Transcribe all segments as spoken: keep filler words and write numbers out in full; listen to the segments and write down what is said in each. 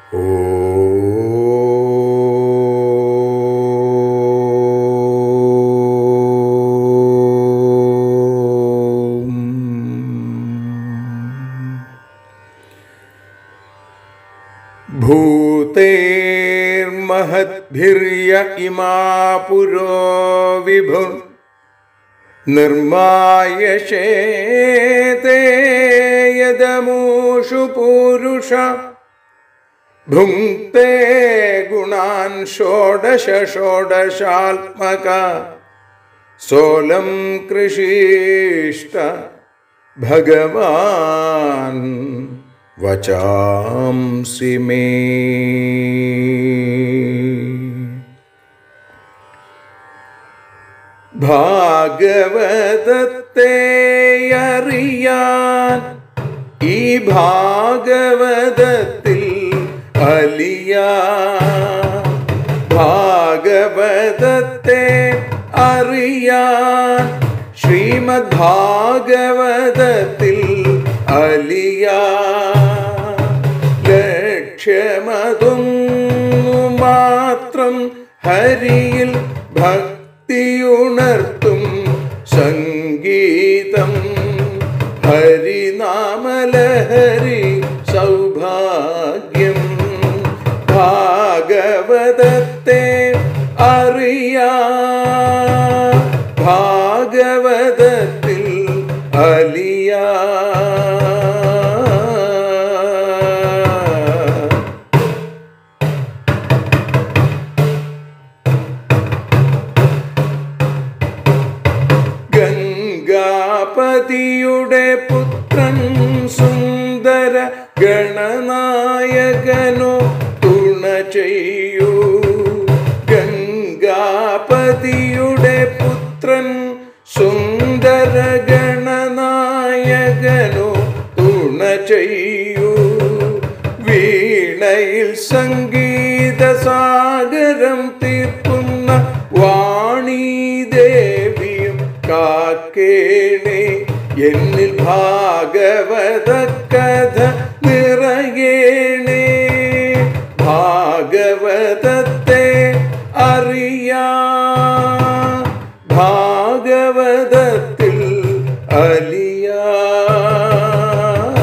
भूतेर्महद्भिर्य इमा पुरो विभुः निर्मायशेते यदमूषु पुरुष भुङ्क्ते गुणान् षोडश षोडशात्मका सोलं कृषिष्ट भगवान् वचांसि मे। ഭാഗവതത്തെ അറിയാൻ ഈ ഭാഗവതത്തിൽ അലിയാൻ, ഭാഗവതത്തെ അറിയാൻ ശ്രീമദ് ഭാഗവതത്തിൽ അലിയാൻ. ലക്ഷ്യമതൊന്നു മാത്രം ഹരിയിൽ ഭക്തിയുണർത്തും സംഗീതം, ഹരിനാമലഹരി സൗഭാഗ്യം. ഭാഗവതത്തെ അറിയാൻ ഭാഗവതത്തിൽ അലിയാൻ. ഗംഗാപതിയുടെ പുത്രൻ സുന്ദര ഗണനായകനോ തുണ ചെയ്യൂ. ഗംഗാപതിയുടെ പുത്രൻ സുന്ദര ഗണനായകനോ തുണ ചെയ്യൂ. വീണയിൽ സംഗീത സാഗരം തീർക്കുന്ന വാണീദേവിയും കാക്കേണേ. എന്നിൽ ഭാഗവത കഥ നിറയേണേ. ഭാഗവതത്തെ അറിയാൻ ഭാഗവതത്തിൽ അലിയാൻ.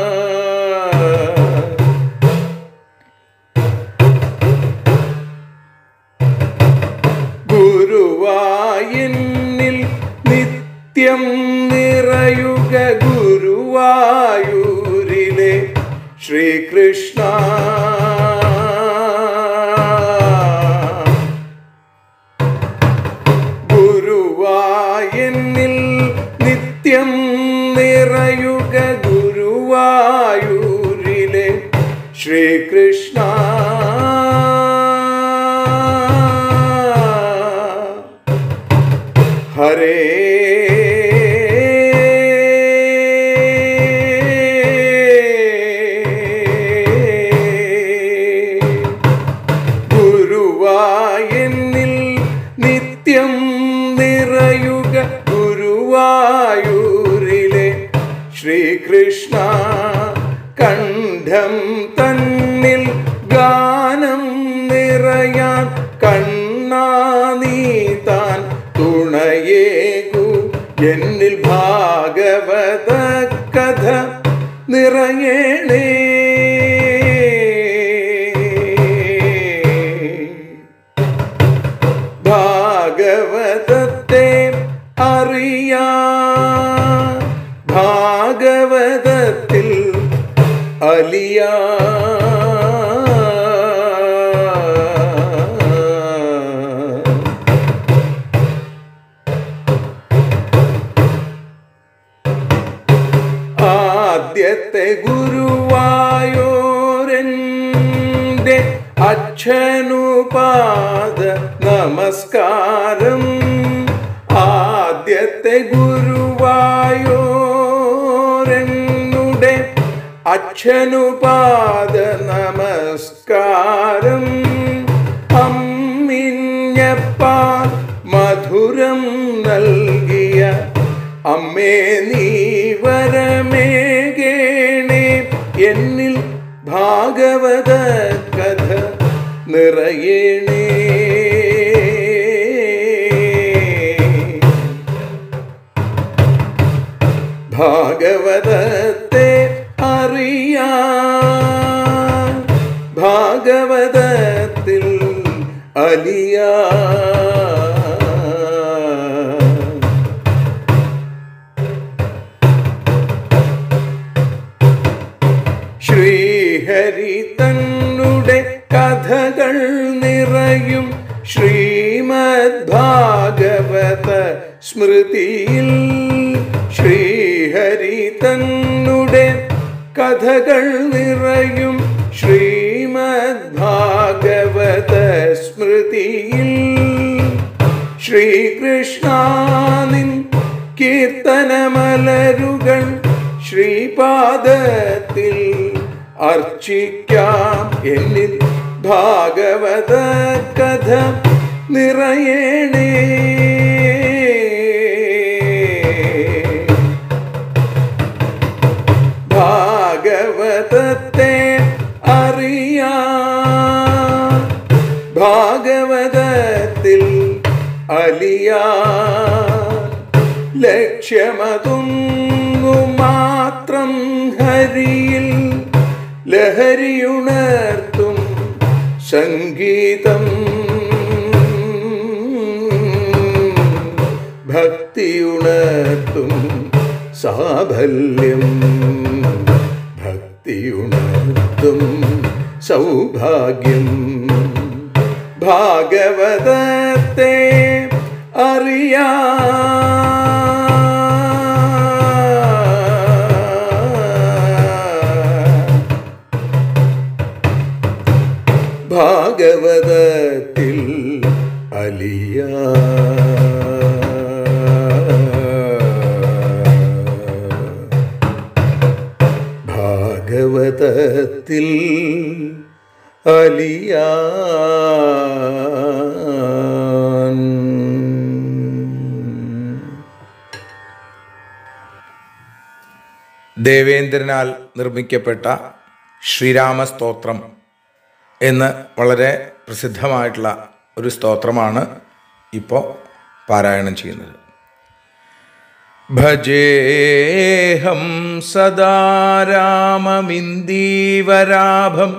ഗുരുവായൂരിൽ നിത്യം നിറയുക ഗുരുവായൂരിലെ ശ്രീകൃഷ്ണ. ഗുരുവായൂരിൽ നിത്യം നിറയുക ഗുരുവായൂരിലെ ശ്രീകൃഷ്ണ. ഹരേ ഗുരുവായൂരിൽ നിത്യം നിറയുക ഗുരുവായൂരിലെ ശ്രീകൃഷ്ണ. കണ്ഠം തന്നിൽ ഗാനം നിറയാൻ കണ്ണാ നീ താൻ തുണയേകു. എന്നിൽ ഭാഗവത കഥ നിറയേണേ. ഭാഗവതത്തെ അറിയാൻ ഭാഗവതത്തിൽ അലിയാൻ. ആദ്യത്തെ ഗുരുവായൂരന്റെ അച്ഛനുപാദ നമസ്കാരം. ആദ്യത്തെ ഗുരുവായൂരനുടെ അച്ഛനുപാദ നമസ്കാരം. അമ്മിഞ്ഞപ്പാൽ മധുരം നൽകിയ അമ്മേ നീ വരമേകേണേ. എന്നിൽ ഭാഗവത കഥ നിറയണേ. ഭാഗവതത്തെ അറിയാൻ ഭാഗവതത്തിൽ അലിയാൻ. ശ്രീഹരി തന്നുടെ കഥകൾ നിറയും ശ്രീമദ് ഭാഗവത സ്മൃതിയിൽ. ശ്രീഹരി തന്നുടെ കഥകൾ നിറയും ശ്രീമദ് ഭാഗവത സ്മൃതിയിൽ. ശ്രീകൃഷ്ണാനിൻ കീർത്തനമലരുകൾ ശ്രീപാദത്തിൽ അർച്ചിക്കാം. എന്നിൽ ഭാഗവത കഥ നിറയണേ. ഭാഗവതത്തെ അറിയാൻ ഭാഗവതത്തിൽ അലിയാൻ. ലക്ഷ്യമതൊന്നു മാത്രം ഹരിയിൽ ലഹരിയുണർത്തും സംഗീതം. ഭക്തിയുണർത്തും സാഫല്യം. ഭക്തിയുണർത്തും സൗഭാഗ്യം. ഭാഗവതത്തെ അറിയാൻ ഭാഗവതത്തിൽ അലിയാൻ. ഭാഗവതത്തിൽ അലിയാൻ. ദേവേന്ദ്രനാൽ നിർമ്മിക്കപ്പെട്ട ശ്രീരാമസ്തോത്രം എന്ന് വളരെ പ്രസിദ്ധമായിട്ടുള്ള ഒരു സ്തോത്രമാണ് ഇപ്പോൾ പാരായണം ചെയ്യുന്നത്. ഭജേഹം സദാ രാമമിന്ദീവരാഭം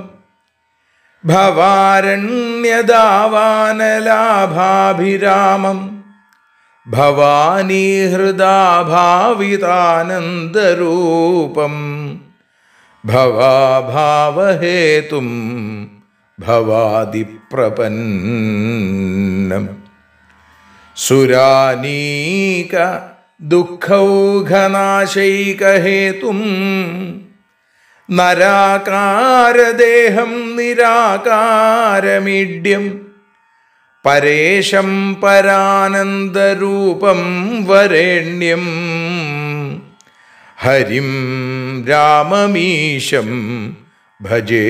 ഭവാരണ്യദാവാനലാഭാഭിരാമം ഭവാനീ ഹൃദാഭാവിതാനന്ദരൂപം ഭവാഭാവഹേതും ഭവാദിപ്രപന്നം. സുരാനീക ദുഃഖൗഘനാശൈകഹേതും നരാകാരദേഹം നിരാകാരമീഡ്യം പരേശം പരാനന്ദരൂപം വരേണ്യം ഹരിം രാമമീശം ഭജേ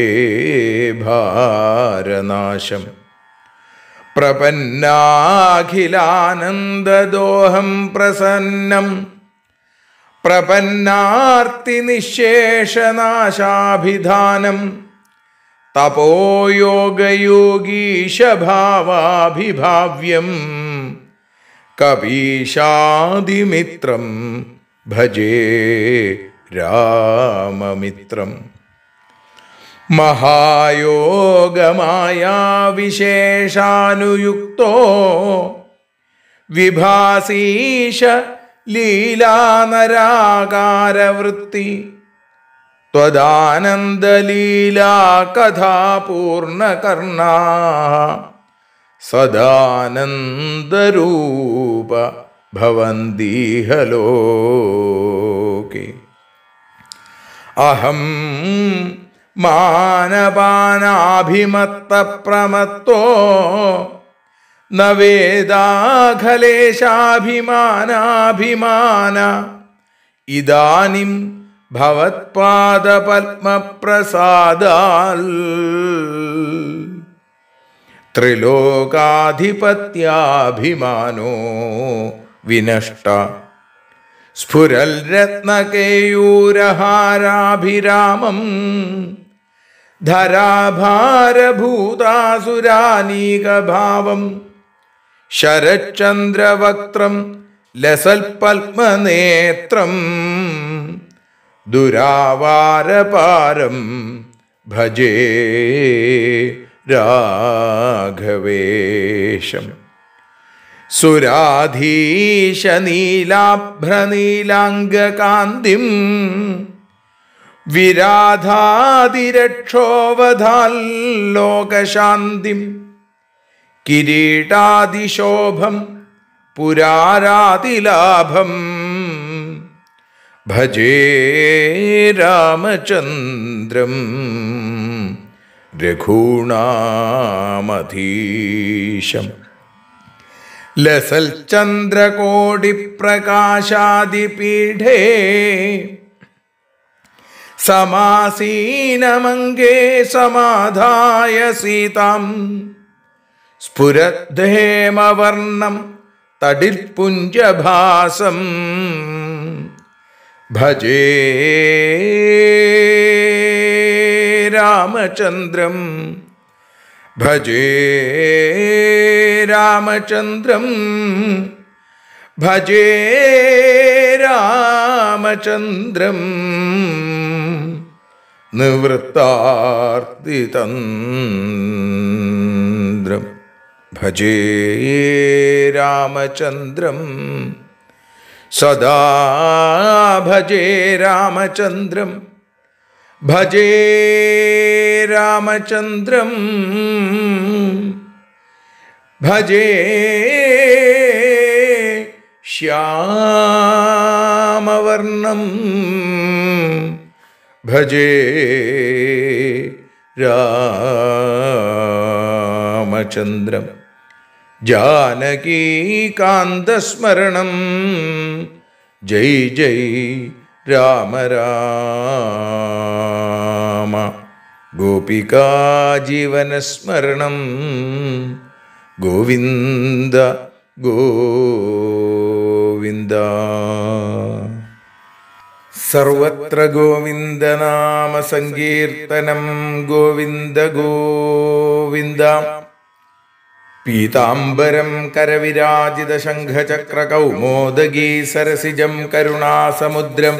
ഭാരനാശം. പ്രപന്നാഖിലാനന്ദദോഹം പ്രസന്നം പ്രപന്നാർത്തിനിശേഷനാശാഭിധാനം തപോയോഗയോഗീശഭാവാഭിഭാവ്യം കപീശാദിമിത്രം ഭജേ രാമമിത്രം. മഹായോഗമായാ വിശേഷാനുയുക്തോ വിഭാസീശ ലീലാനരാകാരവൃത്തി ത്വദാനന്ദലീലാ കഥാപൂർണകർണാ സദാനന്ദരൂപ ഭവന്തിഹ ലോകേ. അഹം മാനപാനാഭിമത്തപ്രമത്തോ ന വേദാഖലേശാഭിമാനാഭിമാന ഇദാനിം ഭവത്പാദപത്മപ്രസാദാൽ ത്രിലോകാധിപത്യാഭിമാനോ വിനഷ്ട സ്ഫുരൽ രത്നകേയൂരഹാരാഭിരാമം ധരാഭാരഭൂതാസുരാനീകഭാവം ശരചന്ദ്രവക്ത്രം ലസൽപത്മനേത്രം ദുരാവാരപാരം ഭജേ രാഘവേശം. സുരാധീശനീലാഭ്രനീലാംഗകാന്തിം വിരാധാതിരക്ഷോവധാല്ലോകശാന്തിം കിരീടാദിശോഭം പുരാരാതിലാഭം ഭജേ രാമചന്ദ്രം രഘൂണാമധീശം. ലസൽ ചന്ദ്രകോടിപ്രകാശാദിപീഠേ സമാസീനമംഗേ സമാധായ സീതാം സ്ഫുരദ്ധേമവർണം തടിൽപുഞ്ചഭാസം ഭജേ രാമചന്ദ്രം ഭജേ രാമചന്ദ്രം ഭജേ രാമചന്ദ്രം നിവൃത്താർത്തിതന്ത്രം ഭജേ രാമചന്ദ്രം സദാ ഭജേ രാമചന്ദ്രം ഭജേ രാമചന്ദ്രം ഭജേ ശ്യാമവർണം ഭജേ രാമചന്ദ്രം ജാനകീകാന്തസ്മരണം ജൈ ജൈ രാമ രാമ ഗോപികാജീവനസ്മരണം ഗോവിന്ദ ഗോവിന്ദ. സർവത്ര ഗോവിന്ദനാമ സങ്കീർത്തനം ഗോവിന്ദ ഗോവിന്ദ. പീതാംബരം കരവിരാജിത ശംഖചക്രകൗമോദഗീ സരസിജം കരുണാസമുദ്രം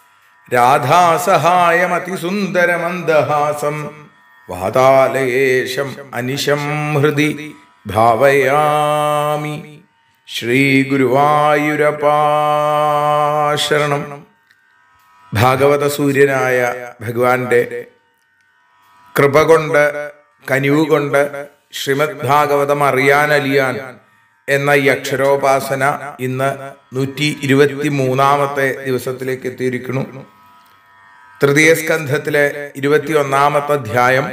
രാധാസഹായമതിസുന്ദരമന്ദഹാസം വാതാലയേശം അനിശം ഹൃദി ഭാവയാമി. ശ്രീഗുരുവായൂരപ്പാ ശരണം. ഭാഗവത സൂര്യനായ ഭഗവാന്റെ കൃപ കൊണ്ട് കനിവ് കൊണ്ട് ശ്രീമദ് ഭാഗവതം അറിയാനലിയാൻ എന്ന ഈ അക്ഷരോപാസന ഇന്ന് നൂറ്റി ഇരുപത്തി മൂന്നാമത്തെ ദിവസത്തിലേക്ക് എത്തിയിരിക്കുന്നു. തൃതീയ സ്കന്ധത്തിലെ ഇരുപത്തി ഒന്നാമത്തെ അധ്യായം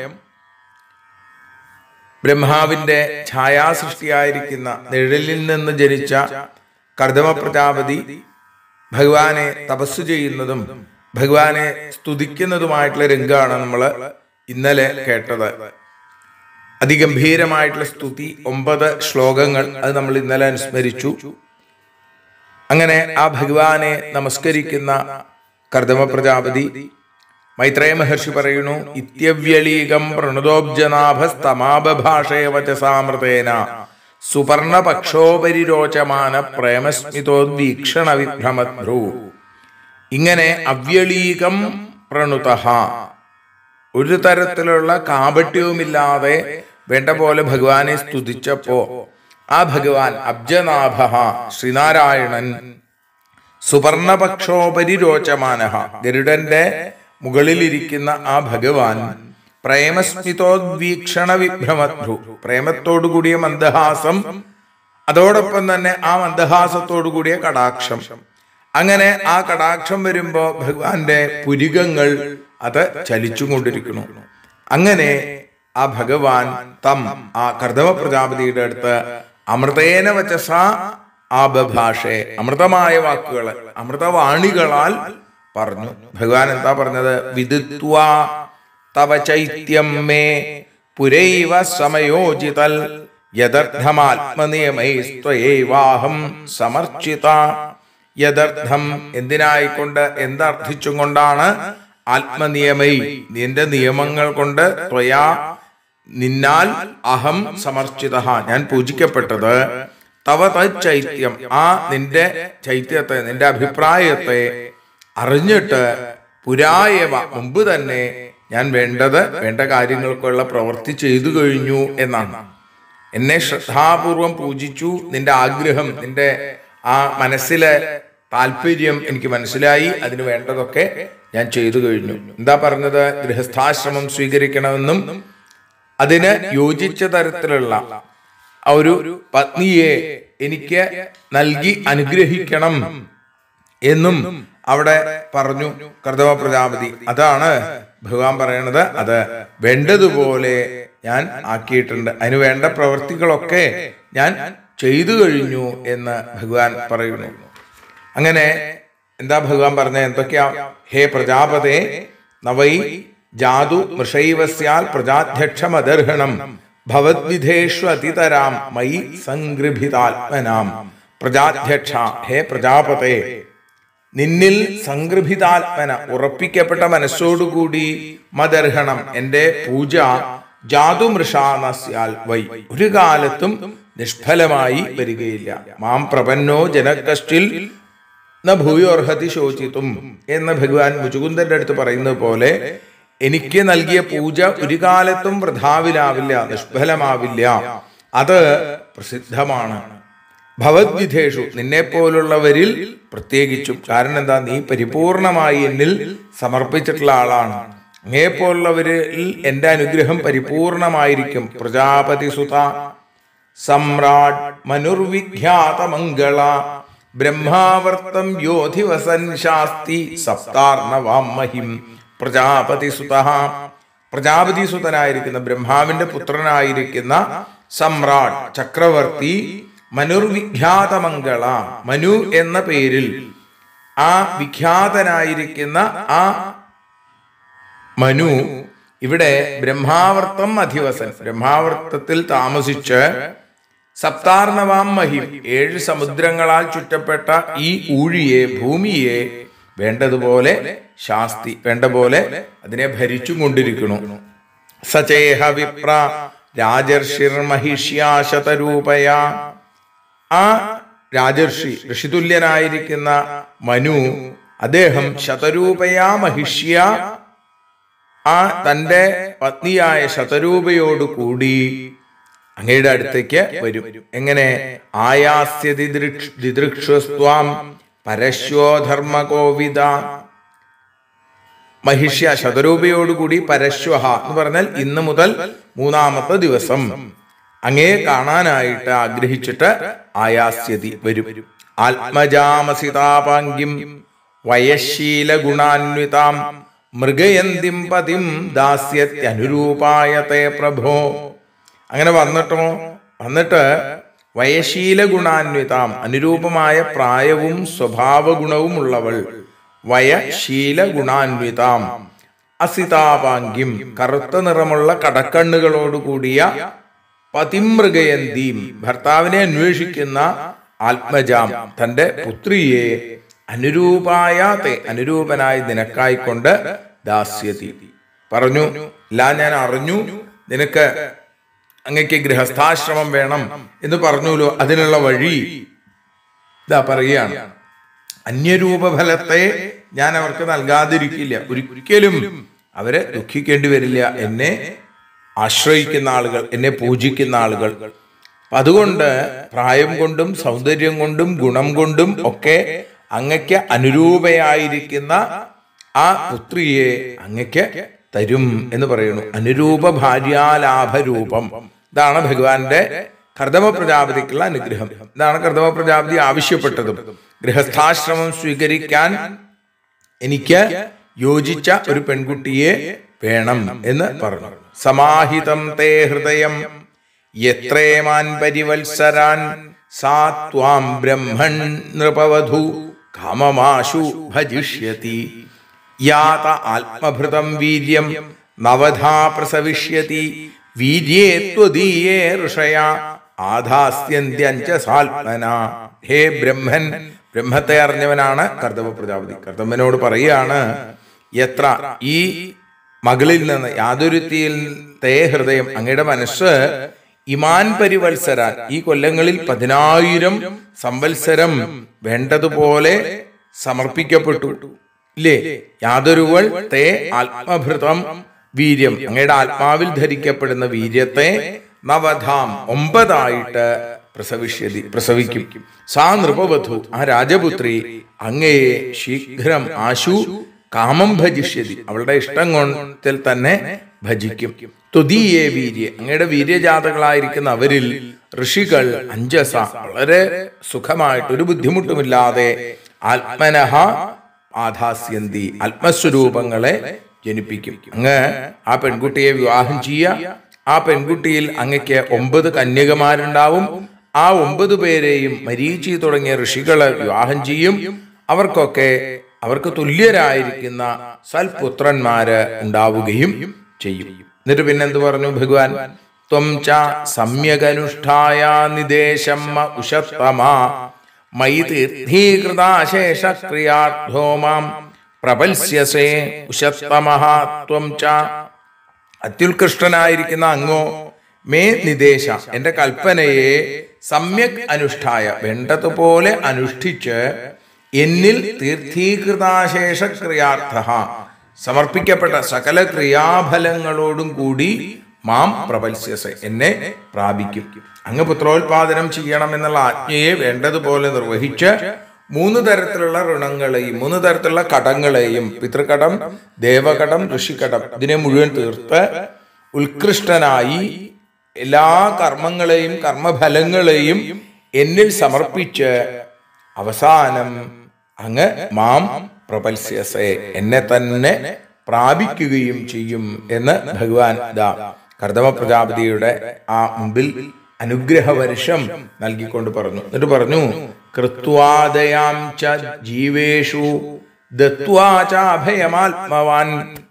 ബ്രഹ്മാവിന്റെ ഛായാസൃഷ്ടിയായിരിക്കുന്ന നിഴലിൽ നിന്ന് ജനിച്ച കർദമ പ്രജാപതി ഭഗവാനെ തപസ് ചെയ്യുന്നതും ഭഗവാനെ സ്തുതിക്കുന്നതുമായിട്ടുള്ള രംഗമാണ് നമ്മൾ ഇന്നലെ കേട്ടത്. അതിഗംഭീരമായിട്ടുള്ള സ്തുതി, ഒമ്പത് ശ്ലോകങ്ങൾ, അത് നമ്മൾ ഇന്നലെ അനുസ്മരിച്ചു. അങ്ങനെ ആ ഭഗവാനെ നമസ്കരിക്കുന്ന കർദമ പ്രജാപതി മൈത്രേയ മഹർഷി പറയുന്നു, ഇത്യവ്യളീകം പ്രണുതോബ്ജനാഭസ്തമാഭാഷേ വചസാമൃതേന സുപർണപക്ഷോപരിരോചമാന പ്രേമസ്മിതോദ്വീക്ഷണ വിഭ്രമദ്ഭ്രൂ. ഇങ്ങനെ അവ്യളീകം പ്രണുതഃ, ഒരു തരത്തിലുള്ള കാപട്യവുമില്ലാതെ വേണ്ട പോലെ ഭഗവാനെ സ്തുതിച്ചപ്പോ ആ ഭഗവാൻ അബ്ജനാഭ ശ്രീനാരായണൻ സുപർണപക്ഷോപരിരോചമാന, ഗരുഡന്റെ മുകളിലിരിക്കുന്ന ആ ഭഗവാൻ പ്രേമസ്മിതോദ്വീക്ഷണ വിഭ്രമദ്ഭ്രു, പ്രേമത്തോടുകൂടിയ മന്ദഹാസം, അതോടൊപ്പം തന്നെ ആ മന്ദഹാസത്തോടുകൂടിയ കടാക്ഷം. അങ്ങനെ ആ കടാക്ഷം വരുമ്പോ ഭഗവാന്റെ പുരികങ്ങൾ അത് ചലിച്ചുകൊണ്ടിരിക്കുന്നു. അങ്ങനെ ആ ഭഗവാൻ തം ആ കർദമ പ്രജാപതിയുടെ അടുത്ത് അമൃതേന വചസ ആബഭാഷേ, അമൃതമായ വാക്കുകള് അമൃതവാണികളാൽ പറഞ്ഞു. ഭഗവാൻ എന്താ പറഞ്ഞത്? വിദിത്വാ തവ ചൈത്യം മേ പുരൈവ സമയോജിതൽ യദർത്ഥമാത്മനിയമൈസ്ത്വയേവാഹം സമർച്ചിത. യദർത്ഥം എന്തിനായിക്കൊണ്ട്, എന്തർത്ഥിച്ചും കൊണ്ടാണ് ആത്മനിയമൈ നിന്റെ നിയമങ്ങൾ കൊണ്ട് ത്വയാ നിന്നാൽ അഹം സമർച്ചിത ഞാൻ പൂജിക്കപ്പെട്ടത് തവ തത് ചൈത്യം ആ നിന്റെ ചൈത്യത്തെ നിന്റെ അഭിപ്രായത്തെ അറിഞ്ഞിട്ട് പുരായവ മുമ്പ് തന്നെ ഞാൻ വേണ്ടത് വേണ്ട കാര്യങ്ങൾക്കുള്ള പ്രവൃത്തി ചെയ്തു കഴിഞ്ഞു എന്നാണ്. എന്നെ ശ്രദ്ധാപൂർവം പൂജിച്ചു, നിന്റെ ആഗ്രഹം നിന്റെ ആ മനസ്സിലെ താല്പര്യം എനിക്ക് മനസ്സിലായി, അതിന് വേണ്ടതൊക്കെ ഞാൻ ചെയ്തു കഴിഞ്ഞു. എന്താ പറഞ്ഞത്? ഗൃഹസ്ഥാശ്രമം സ്വീകരിക്കണമെന്നും അതിന് യോജിച്ച തരത്തിലുള്ള ഒരു പത്നിയെ എനിക്ക് നൽകി അനുഗ്രഹിക്കണം എന്നും അവിടെ പറഞ്ഞു കർദമ പ്രജാപതി. അതാണ് ഭഗവാൻ പറയണത്, അത് വേണ്ടതുപോലെ ഞാൻ ആക്കിയിട്ടുണ്ട്, അതിന് വേണ്ട പ്രവൃത്തികളൊക്കെ ഞാൻ ചെയ്തു കഴിഞ്ഞു എന്ന് ഭഗവാൻ പറയുന്നു. അങ്ങനെ എന്താ ഭഗവാൻ പറഞ്ഞ എന്തൊക്കെയാ? ഹേ പ്രജാപതേ നവൈ ജാതു മൃഷൈവസ്യാൽ പ്രജാധ്യക്ഷമദർഹണം ഭവദ്വിധേഷു അതിതരാം മയി സംഗൃഭിതാത്മനാം. പ്രജാധ്യക്ഷ ഹേ പ്രജാപതേ, നിന്നിൽ സംഗൃഭിതാത്മന ഉറപ്പിക്കപ്പെട്ട മനസ്സോടുകൂടി മദർഹണം എന്റെ പൂജ ജാതുമൃഷാനസ്യാൽ വൈ ഒരു കാലത്തും നിഷ്ഫലമായി വരികയില്ല. മാം പ്രപന്നോ ജനകഷ്ടിൽ ന ഭൂയോർഹതി ശോചിത്തും എന്ന് ഭഗവാൻ മുചുകുന്ദന്റെ അടുത്ത് പറയുന്നത് പോലെ എനിക്ക് നൽകിയ പൂജ ഒരു കാലത്തും വൃഥാവിലാവില്ല, നിഷ്ഫലമാവില്ല. അത് പ്രസിദ്ധമാണ്. ഭവദ്വിധേഷു നിന്നെ പോലുള്ളവരിൽ പ്രത്യേകിച്ചും. കാരണം എന്താ? നീ പരിപൂർണമായി എന്നിൽ സമർപ്പിച്ചിട്ടുള്ള ആളാണ്. അങ്ങേപ്പോലുള്ളവരിൽ എന്റെ അനുഗ്രഹം പരിപൂർണമായിരിക്കും. പ്രജാപതി സുത സമ്രാട് മനുർവിഖ്യാത മംഗള ബ്രഹ്മാവർത്തം യോധിവസൻ ശാസ്തി സപ്താർണവാം മഹിം. പ്രജാപതി സുത പ്രജാപതി സുതനായിരിക്കുന്ന ബ്രഹ്മാവിന്റെ പുത്രനായിരിക്കുന്ന സമ്രാട് ചക്രവർത്തി മനുർവിഖ്യാത മംഗള മനു എന്ന പേരിൽ ആ വിഖ്യാതനായിരിക്കുന്ന ആ മനു ഇവിടെ ബ്രഹ്മാവർത്തം അധിവസൻ ബ്രഹ്മാവർത്തത്തിൽ താമസിച്ച് സപ്താർണവാം മഹിം ഏഴ് സമുദ്രങ്ങളാൽ ചുറ്റപ്പെട്ട ഈ ഊഴിയെ ഭൂമിയെ വേണ്ടതുപോലെ ശാസ്തി വേണ്ട പോലെ അതിനെ ഭരിച്ചു കൊണ്ടിരിക്കുന്നു. സചേഹ വിപ്ര രാജർഷിർ മഹിഷ്യാശതരൂപയ ആ രാജർഷി ഋഷിതുല്യനായിരിക്കുന്ന മനു അദ്ദേഹം ശതരൂപയാ മഹിഷ്യ ആ തന്റെ പത്നിയായ ശതരൂപയോട് കൂടി അങ്ങയുടെ അടുത്തേക്ക് വരും. എങ്ങനെ? ആയാസ്യതി ദിദൃക്ഷസ്ത്വാം പരശ്വോ ധർമ്മകോവിദ. മഹിഷ്യ ശതരൂപയോടുകൂടി പരശ്വഹ എന്ന് പറഞ്ഞാൽ ഇന്ന് മുതൽ മൂന്നാമത്തെ ദിവസം അങ്ങയെ കാണാനായിട്ട് ആഗ്രഹിച്ചിട്ട് ആയാസ്യതി വരും. ആത്മജാമസിതാപാംഗിം വയശീല ഗുണാന്വിതാം മൃഗയന്തിം പതിം ദാസ്യത്യനുരൂപായത്തെ പ്രഭോ. അങ്ങനെ വന്നിട്ടോ വന്നിട്ട് വയശീല ഗുണാന്വിതാം അനുരൂപമായ പ്രായവും സ്വഭാവ ഗുണവും ഉള്ളവൾ വയശീല ഗുണാന്വിതാം അസിതാപാംഗിം കറുത്ത നിറമുള്ള കടക്കണ്ണുകളോടുകൂടിയ പതിമൃഗയന്തീം ഭർത്താവിനെ അന്വേഷിക്കുന്ന ആത്മജാം തന്റെ പുത്രിയെ അനുരൂപായാതെ അനുരൂപനായി നിനക്കായിക്കൊണ്ട് ദാസ്യതി പറഞ്ഞു. ഇല്ല, ഞാൻ അറിഞ്ഞു നിനക്ക് അങ്ങക്ക് ഗൃഹസ്ഥാശ്രമം വേണം എന്ന് പറഞ്ഞുല്ലോ, അതിനുള്ള വഴി ഇതാ പറയുകയാണ്. അന്യരൂപഫലത്തെ ഞാൻ അവർക്ക് നൽകാതിരിക്കില്ല, ഒരിക്കലും അവരെ ദുഃഖിക്കേണ്ടി വരില്ല. എന്നെ ആശ്രയിക്കുന്ന ആളുകൾ, എന്നെ പൂജിക്കുന്ന ആളുകൾ. അതുകൊണ്ട് പ്രായം കൊണ്ടും സൗന്ദര്യം കൊണ്ടും ഗുണം കൊണ്ടും ഒക്കെ അങ്ങക്ക് അനുരൂപയായിരിക്കുന്ന ആ പുത്രിയെ അങ്ങക്ക് തരും എന്ന് പറയുന്നു. അനുരൂപ ഭാര്യാലാഭരൂപം. ഇതാണ് ഭഗവാന്റെ കർദമ പ്രജാപതിക്കുള്ള അനുഗ്രഹം. ഇതാണ് കർദമ പ്രജാപതി ആവശ്യപ്പെട്ടതും. ഗൃഹസ്ഥാശ്രമം സ്വീകരിക്കാൻ എനിക്ക് യോജിച്ച ഒരു പെൺകുട്ടിയെ വേണം എന്ന് പറഞ്ഞു. സമാഹിതം തേ ഹൃദയം യത്രേമാൻ പരിവത്സരാൻ സാ ത്വാം ബ്രഹ്മൺ നൃപവധു കാമമാശു ഭജിഷ്യതി യാത ആത്മഭൃതം വീര്യം നവധാ പ്രസവിഷ്യതി വീര്യേ ത്വദീയേ ഋഷയാ ആധാസ്യന്ത്യഞ്ച സാൽമന. ഹേ ബ്രഹ്മൻ, ബ്രഹ്മത്തെ അറിഞ്ഞവനാണ് കർദമ പ്രജാപതി. കർദമനോട് പറയുകയാണ്, എത്ര ഈ മകളിൽ നിന്ന് യാതൊരുത്തിയിൽ തേ ഹൃദയം അങ്ങയുടെ മനസ്സ് ഇമാൻ പരിവത്സരാൻ ഈ കൊല്ലങ്ങളിൽ പതിനായിരം സംവത്സരം വേണ്ടതുപോലെ സമർപ്പിക്കപ്പെട്ടു ഇല്ലേ? യാതൊരുവൾ തേ ആത്മഭൃതം വീര്യം അങ്ങയുടെ ആത്മാവിൽ ധരിക്കപ്പെടുന്ന വീര്യത്തെ നവധാം ഒമ്പതായിട്ട് പ്രസവിഷ്യതി പ്രസവിക്കും. സാ നൃപവധു ആ രാജപുത്രി അങ്ങയെ ശീഘ്രം ആശു കാമം ഭജിഷ്യതി അവളുടെ ഇഷ്ടം കൊണ്ടിൽ തന്നെ ഭജിക്കും. തുതീയേ വീര്യ അങ്ങയുടെ വീര്യജാതകളായിരിക്കുന്ന അവരിൽ ഋഷികൾ അഞ്ജസ വളരെ സുഖമായിട്ട് ഒരു ബുദ്ധിമുട്ടുമില്ലാതെ ആത്മനഹ ആധാസ്യന്തി ആത്മസ്വരൂപങ്ങളെ ജനിപ്പിക്കും. അങ്ങ് ആ പെൺകുട്ടിയെ വിവാഹം ചെയ്യുക. ആ പെൺകുട്ടിയിൽ അങ്ങക്ക് ഒമ്പത് കന്യകമാരുണ്ടാവും. ആ ഒമ്പത് പേരെയും മരീചി തുടങ്ങിയ ഋഷികളെ വിവാഹം ചെയ്യും. അവർക്കൊക്കെ അവർക്ക് തുല്യരായിരിക്കുന്ന സൽപുത്രന്മാര് ഉണ്ടാവുകയും ചെയ്യും. എന്നിട്ട് പിന്നെന്ത് പറഞ്ഞു ഭഗവാൻ? ത്വം ച സമ്യകനുഷ്ഠായ നിദേശം ഉഷത്തമ മയി തീർത്ഥീകൃതാശേഷ ക്രിയാർത്ഥോ മാം പ്രപൽസ്യസേ ഉഷത്തമഃ ത്വം ച അത്യുത്കൃഷ്ടനായിരിക്കുന്ന അങ്ങോ മേ നിദേശ എന്റെ കൽപ്പനയെ സമ്യക് അനുഷ്ഠായ വേണ്ടതുപോലെ അനുഷ്ഠിച്ച് എന്നിൽ തീർത്ഥീകൃതാശേഷ ക്രിയാർത്ഥ സമർപ്പിക്കപ്പെട്ട സകല ക്രിയാഫലങ്ങളോടും കൂടി മാം പ്രപൽസ്യസ എന്നെ പ്രാപിക്കും. അങ്ങ് പുത്രോത്പാദനം ചെയ്യണം എന്നുള്ള ആജ്ഞയെ വേണ്ടതുപോലെ നിർവഹിച്ച് മൂന്ന് തരത്തിലുള്ള ഋണങ്ങളെയും മൂന്ന് തരത്തിലുള്ള കടങ്ങളെയും പിതൃകടം, ദേവകടം, ഋഷികടം ഇതിനെ മുഴുവൻ തീർത്ത് ഉത്കൃഷ്ടനായി എല്ലാ കർമ്മങ്ങളെയും കർമ്മഫലങ്ങളെയും എന്നിൽ സമർപ്പിച്ച് അവസാനം അങ്ങ് മാം പ്രപൽസ്യസേ എന്നെ തന്നെ പ്രാപിക്കുകയും ചെയ്യും എന്ന് ഭഗവാൻ ദാ കർദമ പ്രജാപതിയുടെ ആ മുമ്പിൽ അനുഗ്രഹ വർഷം നൽകിക്കൊണ്ട് പറഞ്ഞു. എന്നിട്ട് പറഞ്ഞു കൃത്വാദയാം ച ജീവേഷു ദത്വാ ച അഭയമാത്മവാൻ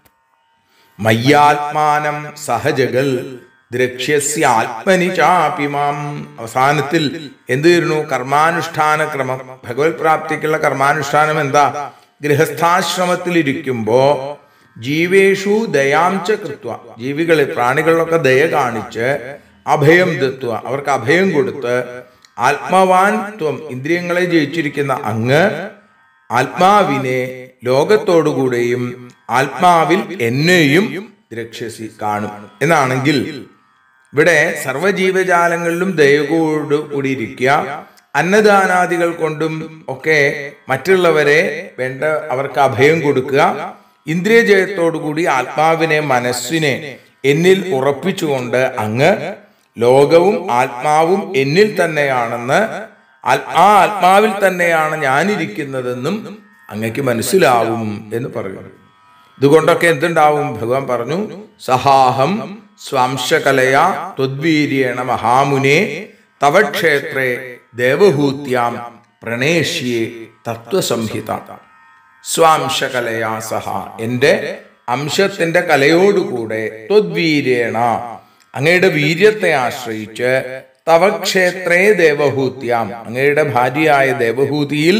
മയ്യാത്മാനം സഹജകൾ ദ്രക്ഷ്യസ്യാത്മനി ചാപി മാം. അവസാനത്തിൽ എന്ത് വരുന്നു? കർമാനുഷ്ഠാന ക്രമം. ഭഗവത് പ്രാപ്തിക്കുള്ള കർമാനുഷ്ഠാനം എന്താ? ഗൃഹസ്ഥാശ്രമത്തിൽ ഇരിക്കുമ്പോ ജീവേഷു ദയാം ച കൃത്വ ജീവികളെ പ്രാണികളിലൊക്കെ ദയ കാണിച്ച് അഭയം ദത്വ അവർക്ക് അഭയം കൊടുത്ത് ആത്മവാൻ ത്വം ഇന്ദ്രിയങ്ങളെ ജയിച്ചിരിക്കുന്ന അങ്ങ് ആത്മാവിനെ ലോകത്തോടുകൂടെയും ആത്മാവിൽ എന്നെയും രക്ഷസി കാണും എന്നാണെങ്കിൽ ഇവിടെ സർവജീവജാലങ്ങളിലും ദയയോട് കൂടിയിരിക്കുക, അന്നദാനാദികൾ കൊണ്ടും ഒക്കെ മറ്റുള്ളവരെ വേണ്ട അവർക്ക് അഭയം കൊടുക്കുക, ഇന്ദ്രിയജയത്തോടുകൂടി ആത്മാവിനെ മനസ്സിനെ എന്നിൽ ഉറപ്പിച്ചുകൊണ്ട് അങ്ങ് ലോകവും ആത്മാവും എന്നിൽ തന്നെയാണെന്ന് ആ ആത്മാവിൽ തന്നെയാണ് ഞാനിരിക്കുന്നതെന്നും അങ്ങക്ക് മനസ്സിലാവും എന്ന് പറയുന്നു. ഇതുകൊണ്ടൊക്കെ എന്തുണ്ടാവും? ഭഗവാൻ പറഞ്ഞു സഹാഹം സ്വാംശകലയാ ത്വദ്വീര്യേണ മഹാമുനെ തവ ക്ഷേത്രേ ദേവഹൂത്യാം പ്രണേഷ്യെ തത്വസംഹിത. സ്വാംശകലയാ സഹ എന്റെ അംശത്തിന്റെ കലയോടുകൂടെ ത്വദ്വീര്യേണ അങ്ങയുടെ വീര്യത്തെ ആശ്രയിച്ച് തവ ക്ഷേത്രേ ദേവഹൂത്യാം അങ്ങയുടെ ഭാര്യയായ ദേവഹൂതിയിൽ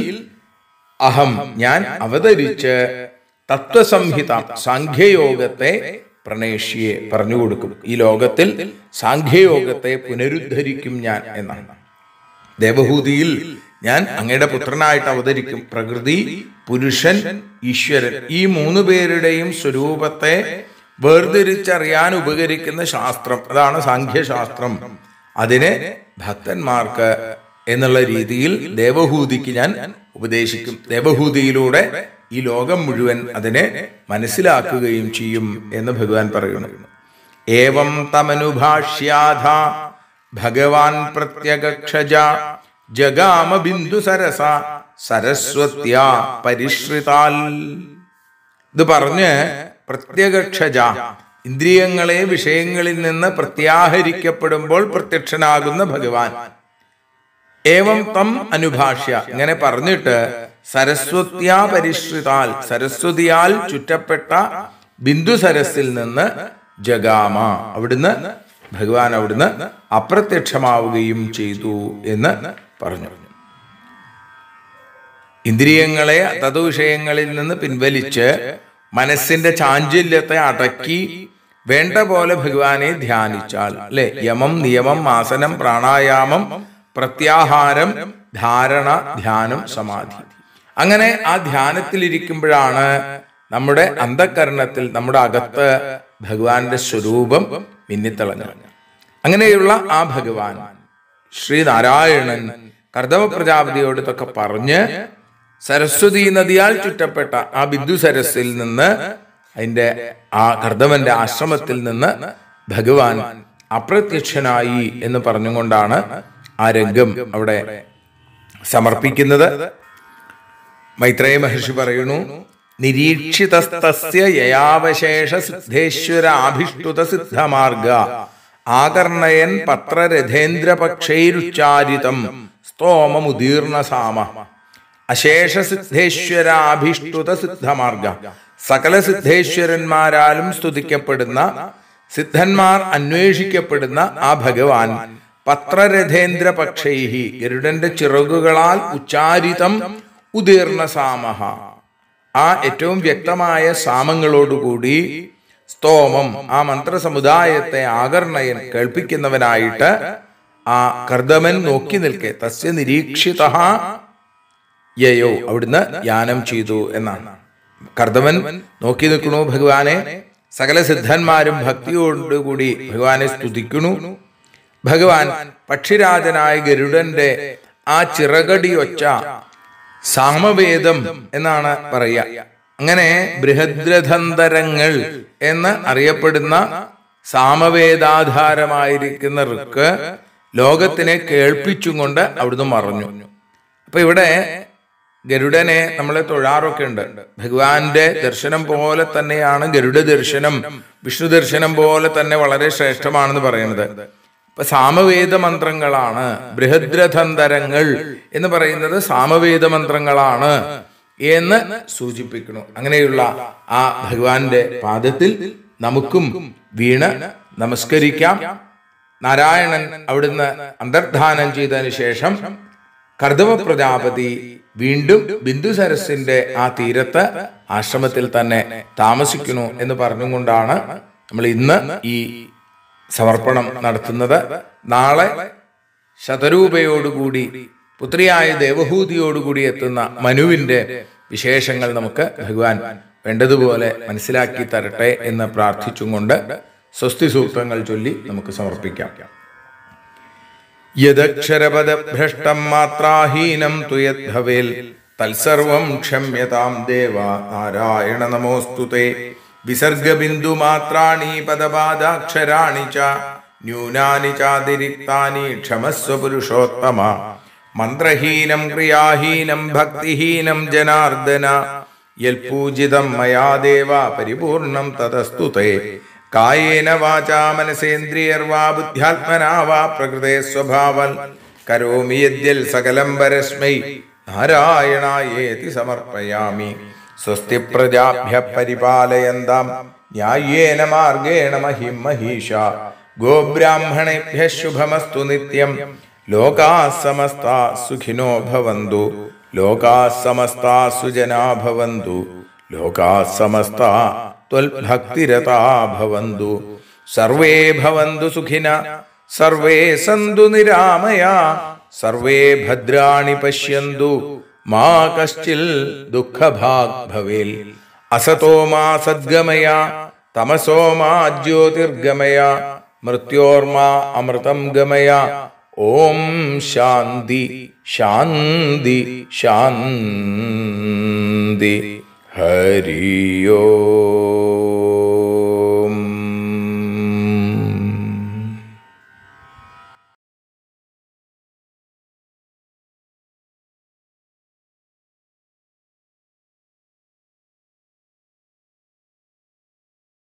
അഹം ഞാൻ അവതരിച്ച് തത്വസംഹിത സാഖ്യയോഗത്തെ പ്രണേഷ്യെ പറഞ്ഞു കൊടുക്കും. ഈ ലോകത്തിൽ സാഖ്യയോഗത്തെ പുനരുദ്ധരിക്കും ഞാൻ എന്നാണ്. ദേവഹൂതിയിൽ ഞാൻ അങ്ങയുടെ പുത്രനായിട്ട് അവതരിക്കും. പ്രകൃതി, പുരുഷൻ, ഈശ്വരൻ ഈ മൂന്ന് പേരുടെയും സ്വരൂപത്തെ വേർതിരിച്ചറിയാൻ ഉപകരിക്കുന്ന ശാസ്ത്രം അതാണ് സാഖ്യശാസ്ത്രം. അതിനെ ഭക്തന്മാർക്ക് എന്നുള്ള രീതിയിൽ ദേവഹൂതിക്ക് ഞാൻ ഉപദേശിക്കും. ദേവഹൂതിയിലൂടെ ഈ ലോകം മുഴുവൻ അതിനെ മനസ്സിലാക്കുകയും ചെയ്യും എന്ന് ഭഗവാൻ പറയുന്നു. ഏവം തമനുഭാഷ്യാധ ഭഗവാൻ പ്രത്യഗക്ഷജ ജഗാമ ബിന്ദു സരസ സരസ്വത്യാ പരിശ്രിതാൽ. ഇത് പറഞ്ഞ് പ്രത്യഗക്ഷജ ഇന്ദ്രിയങ്ങളെ വിഷയങ്ങളിൽ നിന്ന് പ്രത്യാഹരിക്കപ്പെടുമ്പോൾ പ്രത്യക്ഷനാകുന്ന ഭഗവാൻ ഏവം തം അനുഭാഷ്യ ഇങ്ങനെ പറഞ്ഞിട്ട് സരസ്വത്യാ പരിശ്രിതാൽ സരസ്വതിയാൽ ചുറ്റപ്പെട്ട ബിന്ദു സരസിൽ നിന്ന് ജഗാമ അവിടുന്ന് ഭഗവാൻ അവിടുന്ന് അപ്രത്യക്ഷമാവുകയും ചെയ്തു എന്ന് പറഞ്ഞു. ഇന്ദ്രിയങ്ങളെ തതു വിഷയങ്ങളിൽ നിന്ന് പിൻവലിച്ച് മനസ്സിന്റെ ചാഞ്ചല്യത്തെ അടക്കി വേണ്ട പോലെ ഭഗവാനെ ധ്യാനിച്ചാൽ, അല്ലെ, യമം നിയമം ആസനം പ്രാണായാമം പ്രത്യാഹാരം ധാരണ ധ്യാനം സമാധി, അങ്ങനെ ആ ധ്യാനത്തിലിരിക്കുമ്പോഴാണ് നമ്മുടെ അന്ധകരണത്തിൽ, നമ്മുടെ അകത്ത് ഭഗവാന്റെ സ്വരൂപം മിന്നിത്തിളങ്ങുക. അങ്ങനെയുള്ള ആ ഭഗവാൻ ശ്രീനാരായണൻ കർദമ പ്രജാപതിയോട് ഇതൊക്കെ പറഞ്ഞ് സരസ്വതി നദിയാൽ ചുറ്റപ്പെട്ട ആ ബിന്ദു സരസിൽ നിന്ന്, അതിന്റെ ആ കർദമന്റെ ആശ്രമത്തിൽ നിന്ന് ഭഗവാൻ അപ്രത്യക്ഷനായി എന്ന് പറഞ്ഞുകൊണ്ടാണ് ആ രംഗം അവിടെ സമർപ്പിക്കുന്നത്. മൈത്രേയ മഹർഷി പറയുന്നു, നിരീക്ഷിതസ്തസ്യ യയാവശേഷ സിദ്ധേശ്വരാഭിഷ്ടുത സിദ്ധമാർഗ ആകർണയൻ പത്രരഥേന്ദ്രപക്ഷൈരുച്ചാരിതം സ്തോമമുദീർണ സാമ. അശേഷ സിദ്ധേശ്വരാഭിഷ്ടുത സിദ്ധമാർഗ, സകല സിദ്ധേശ്വരന്മാരാലും സ്തുതിക്കപ്പെടുന്ന, സിദ്ധന്മാർ അന്വേഷിക്കപ്പെടുന്ന ആ ഭഗവാൻ പത്രരഥേന്ദ്ര പക്ഷൈഹി, ഗരുഡന്റെ ചിറകുകളാൽ ഉച്ചാരിതം ഉദീർണ സാമഹ, ആ ഏറ്റവും വ്യക്തമായ സാമങ്ങളോടുകൂടി സ്തോമം, ആ മന്ത്രസമുദായത്തെ ആകർണയൻ കേൾപ്പിക്കുന്നവനായിട്ട് ആ കർദമൻ നോക്കി നിൽക്കെ. തസ്യ നിരീക്ഷിത യയോ, അവിടുന്ന് യാനം ചെയ്തു എന്നാണ്. കർദമൻ നോക്കി നിൽക്കണു ഭഗവാനെ. സകല സിദ്ധന്മാരും ഭക്തിയോടുകൂടി ഭഗവാനെ സ്തുതിക്കുന്നു. ഭഗവാൻ പക്ഷിരാജനായ ഗരുഡന്റെ ആ ചിറകടി ഒച്ച സാമവേദം എന്നാണ് പറയുക. അങ്ങനെ ബൃഹദ്രഥന്തരങ്ങൾ എന്ന് അറിയപ്പെടുന്ന സാമവേദാധാരമായിരിക്കുന്ന ഋക്ക് ലോകത്തിനെ കേൾപ്പിച്ചും കൊണ്ട് അവിടുന്ന് മറഞ്ഞു. അപ്പൊ ഇവിടെ ഗരുഡനെ നമ്മളെ തൊഴാറൊക്കെ ഉണ്ട്. ഭഗവാന്റെ ദർശനം പോലെ തന്നെയാണ് ഗരുഡ ദർശനം, വിഷ്ണു ദർശനം പോലെ തന്നെ വളരെ ശ്രേഷ്ഠമാണെന്ന് പറയുന്നത്. ഇപ്പൊ സാമവേദ മന്ത്രങ്ങളാണ്, ബൃഹദ്രഥന്തരങ്ങൾ എന്ന് പറയുന്നത് സാമവേദ മന്ത്രങ്ങളാണ് എന്ന് സൂചിപ്പിക്കുന്നു. അങ്ങനെയുള്ള ആ ഭഗവാന്റെ പാദത്തിൽ നമുക്കും വീണ് നമസ്കരിക്കാം. നാരായണൻ അവിടുന്ന് അന്തർധാനം ചെയ്തതിന് ശേഷം കർദമ പ്രജാപതി വീണ്ടും ബിന്ദു സരസിന്റെ ആ തീരത്ത് ആശ്രമത്തിൽ തന്നെ താമസിക്കുന്നു എന്ന് പറഞ്ഞുകൊണ്ടാണ് നമ്മൾ ഇന്ന് ഈ സമർപ്പണം നടത്തുന്നത്. നാളെ ശതരൂപയോടുകൂടി പുത്രിയായ ദേവഹൂതിയോടുകൂടി എത്തുന്ന മനുവിന്റെ വിശേഷങ്ങൾ നമുക്ക് ഭഗവാൻ വേണ്ടതുപോലെ മനസ്സിലാക്കി തരട്ടെ എന്ന് പ്രാർത്ഥിച്ചും കൊണ്ട് സ്വസ്തി സൂക്തങ്ങൾ ചൊല്ലി നമുക്ക് സമർപ്പിക്കാം. യദക്ഷരപദഭ്രഷ്ടം മാത്രാഹീനം തു യദ്ഭവേൽ തത്സർവം ക്ഷമ്യതാം ദേവ നാരായണ നമോസ്തുതേ. വിസർഗബിന്ദു മാത്രാണി പദപാദാക്ഷരാണി ച ന്യൂനാനി ചാതിരിക്താനി ക്ഷമസ്വ പുരുഷോത്തമ. മന്ത്രഹീനം ക്രിയാഹീനം ഭക്തിഹീനം ജനാർദ്ദന യൽപൂജിതം മയാ ദേവ പരിപൂർണം തതസ്തു തേ. കായേന വാചാ മനസേന്ദ്രിയർവാ ബുദ്ധ്യാത്മനാ വാ പ്രകൃതേ സ്വഭാവൽ കരോമി യദ്യൽ സകലം പരസ്മൈ നാരായണായേതി സമർപ്പയാമി. സ്വസ്തി പ്രജാഭ്യ പരിപാലയന്താം ന്യായേന മാർഗേണ മഹിം മഹീഷ. ഗോബ്രാഹ്മണേഭ്യഃ ശുഭമസ്തു നിത്യം. ലോകാഃ സമസ്താഃ സുഖിനോ ഭവന്തു. ലോകാഃ സമസ്താഃ സുജനാ ഭവന്തു. ലോകാഃ സമസ്താഃ ത്വൽഭക്തിരതാ ഭവന്തു. സർവേ ഭവന്തു സുഖിനഃ സർവേ സന്തു നിരാമയാ. സർവേ ഭദ്രാണി പശ്യന്തു മാ കശ്ചിൽ ദുഃഖഭാഗ് ഭവേൽ. അസതോ മാ സദ്ഗമയ തമസോ മാ ജ്യോതിർഗമയ മൃത്യോർമാ അമൃതം ഗമയ. ഓം ശാന്തി ശാന്തി ശാന്തി. ഹരി ഓം. ഹരി ഓം.